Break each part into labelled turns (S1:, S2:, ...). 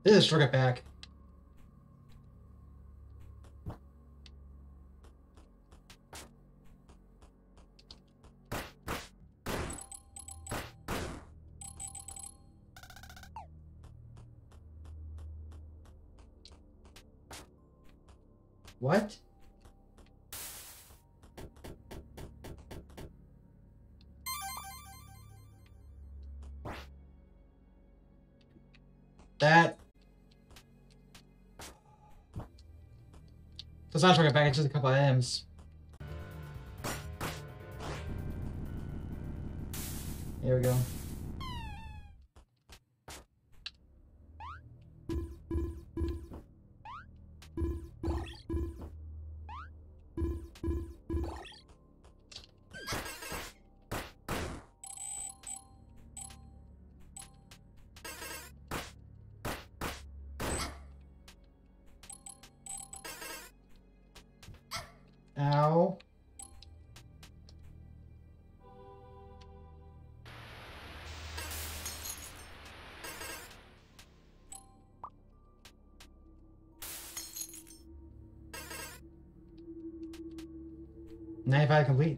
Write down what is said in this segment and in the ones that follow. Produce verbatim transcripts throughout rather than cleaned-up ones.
S1: This is struck it back. What? That does not target back, it's just a couple of items. There we go. Ow. ninety-five complete.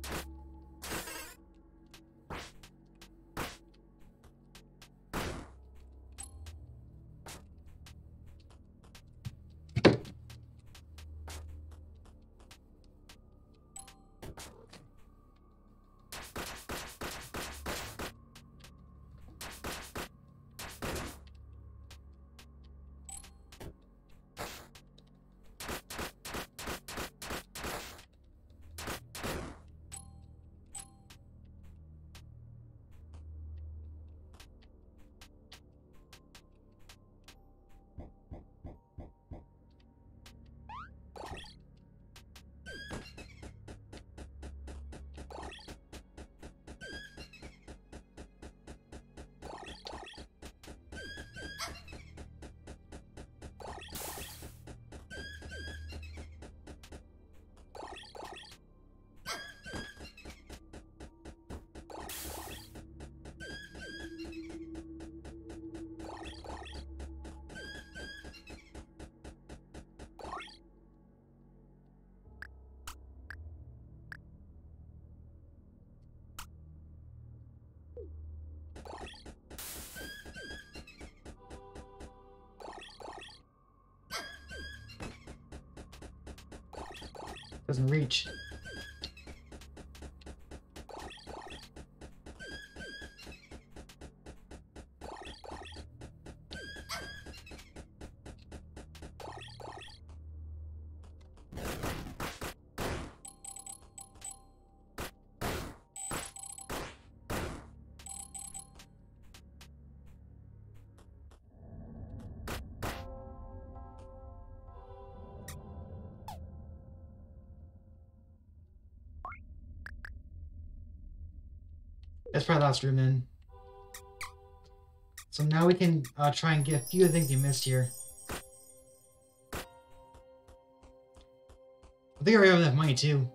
S1: Doesn't reach. That's probably the last room in. So now we can uh, try and get a few things you missed here. I think I already have enough money too.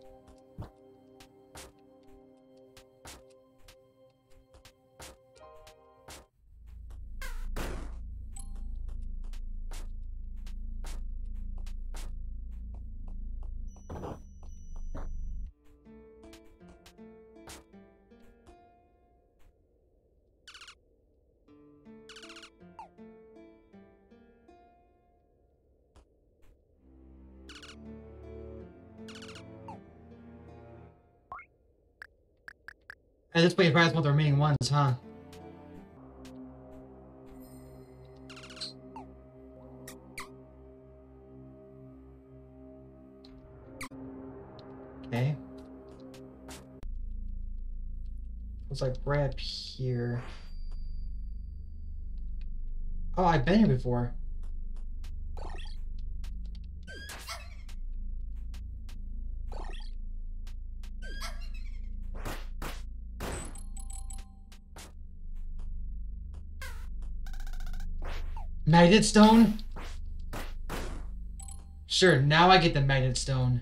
S1: At this point, you probably want the remaining ones, huh? Okay. Looks like right up here. Oh, I've been here before. Magnet stone? Sure, now I get the magnet stone.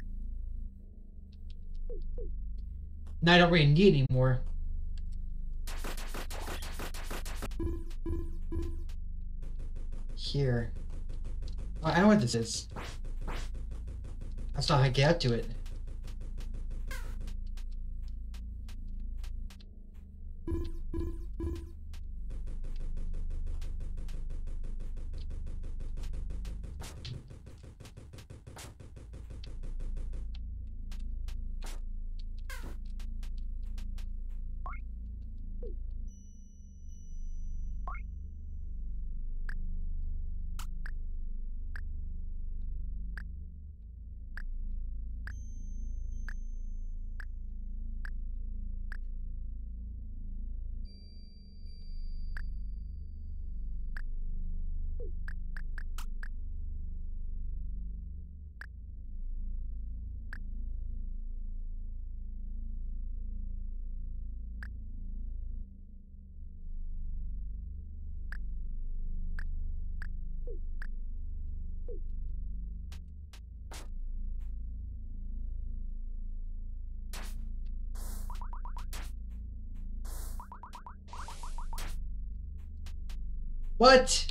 S1: Now I don't really need it anymore. Here. Oh, I know what this is. That's not how I get up to it. What?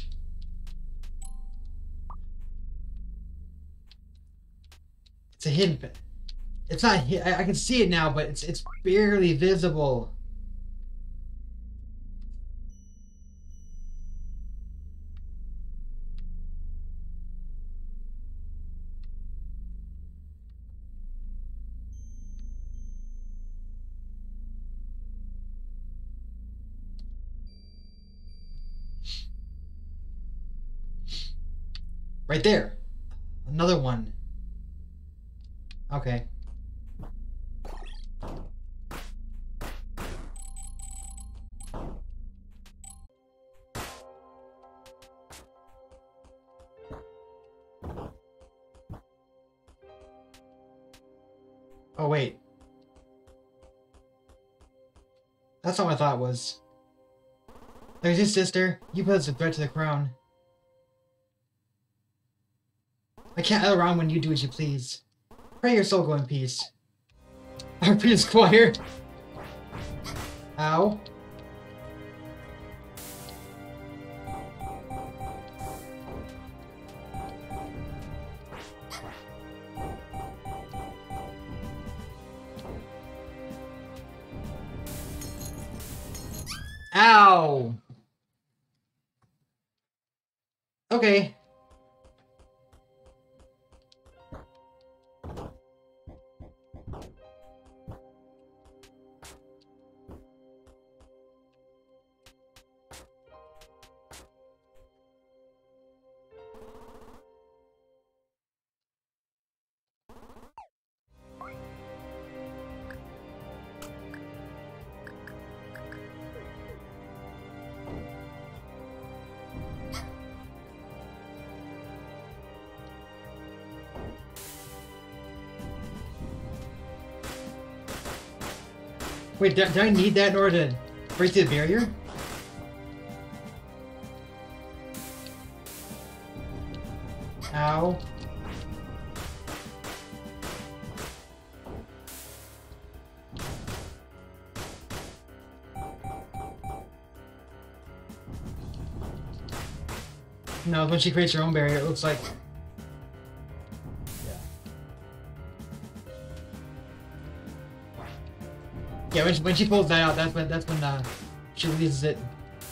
S1: It's a hidden. It's not. I, I can see it now, but it's it's barely visible. Right there. Another one. Okay. Oh, wait. That's not what I thought it was. There's your sister. You pose a threat to the crown. I can't let around when you do as you please. Pray your soul go in peace. Our Prince Squire. Ow. Ow. Okay. Wait, do, do I need that in order to break through the barrier? Ow. No, when she creates her own barrier, it looks like... Yeah, when she, when she pulls that out, that's when that's when uh, she releases it.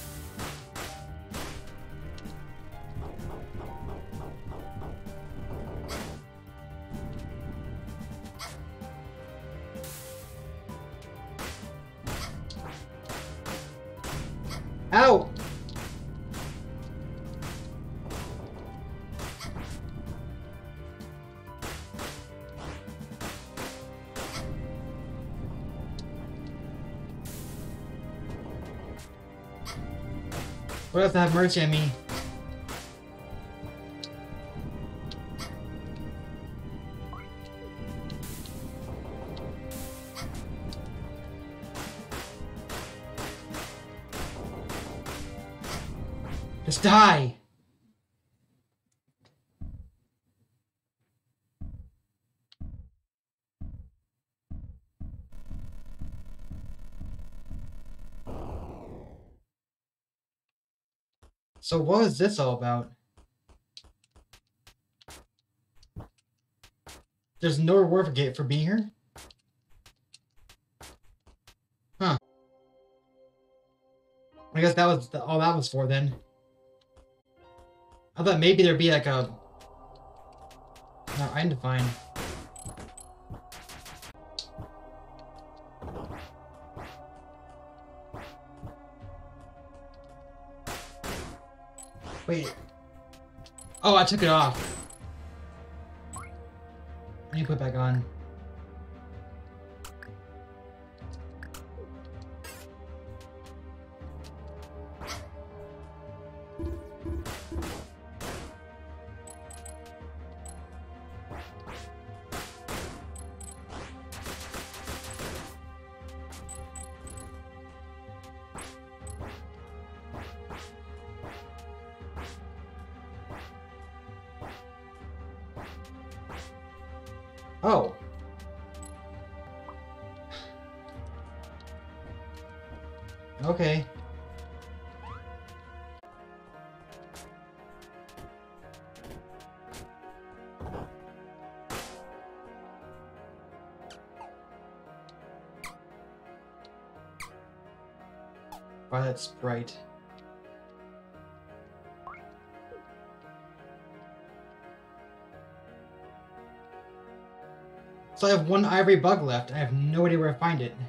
S1: Ow! What else to have mercy on me? Just die! So what is this all about? There's no reward for get for being here? Huh. I guess that was the, all that was for then. I thought maybe there'd be like a... No, I need to find... Wait. Oh, I took it off. I need to put it back on. Oh. Okay. Violet Sprite. So I have one ivory bug left. I have no idea where to find it.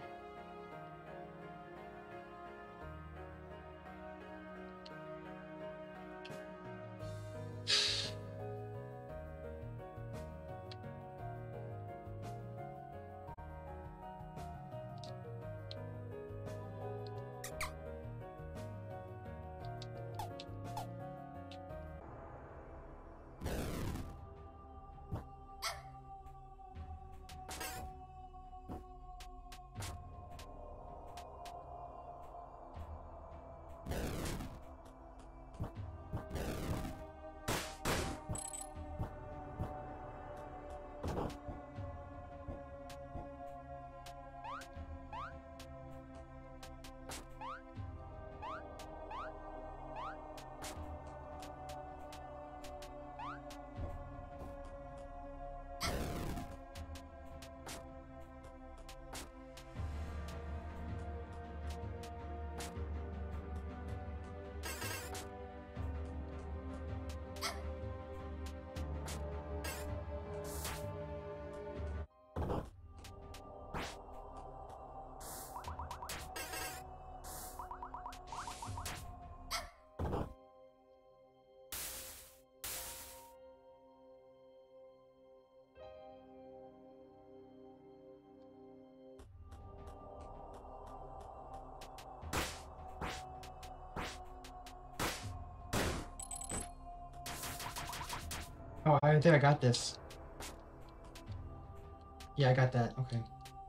S1: Oh, I think I got this. Yeah, I got that. Okay.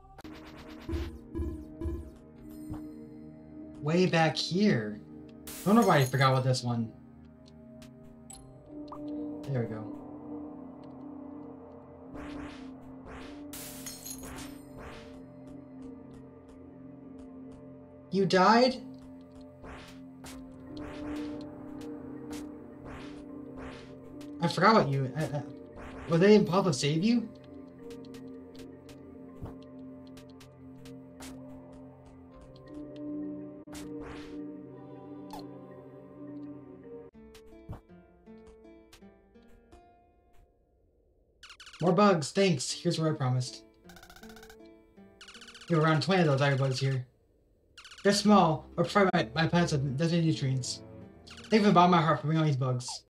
S1: Way back here. I don't know why I forgot about this one. There we go. You died? I forgot about you. I, I, were they impossible to save you? More bugs, thanks. Here's what I promised. You have around twenty of those iron bugs here. They're small, but provide my, my plants with designated nutrients. Thank you for the bottom of my heart for bringing all these bugs.